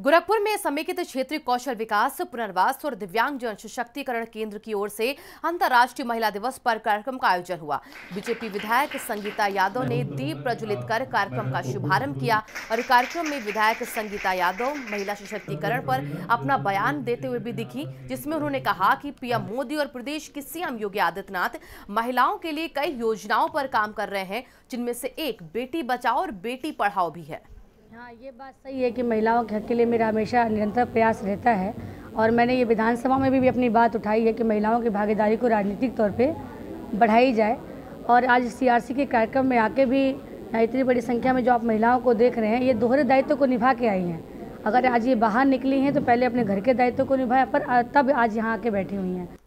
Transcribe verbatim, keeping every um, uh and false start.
गोरखपुर में समेकित क्षेत्रीय कौशल विकास, पुनर्वास और दिव्यांगजन सशक्तिकरण केंद्र की ओर से अंतर्राष्ट्रीय महिला दिवस पर कार्यक्रम का आयोजन हुआ। बीजेपी विधायक संगीता यादव ने दीप प्रज्वलित कर कार्यक्रम का शुभारंभ किया और कार्यक्रम में विधायक संगीता यादव महिला सशक्तिकरण पर अपना बयान देते हुए भी दिखी, जिसमें उन्होंने कहा कि पीएम मोदी और प्रदेश के सीएम योगी आदित्यनाथ महिलाओं के लिए कई योजनाओं पर काम कर रहे हैं, जिनमें से एक बेटी बचाओ और बेटी पढ़ाओ भी है। हाँ, ये बात सही है कि महिलाओं के हक के लिए मेरा हमेशा निरंतर प्रयास रहता है और मैंने ये विधानसभा में भी, भी अपनी बात उठाई है कि महिलाओं की भागीदारी को राजनीतिक तौर पे बढ़ाई जाए। और आज सीआरसी के कार्यक्रम में आके भी इतनी बड़ी संख्या में जो आप महिलाओं को देख रहे हैं, ये दोहरे दायित्व को निभा के आई हैं। अगर आज ये बाहर निकली हैं तो पहले अपने घर के दायित्व को निभाया, पर तब आज यहाँ आके बैठी हुई हैं।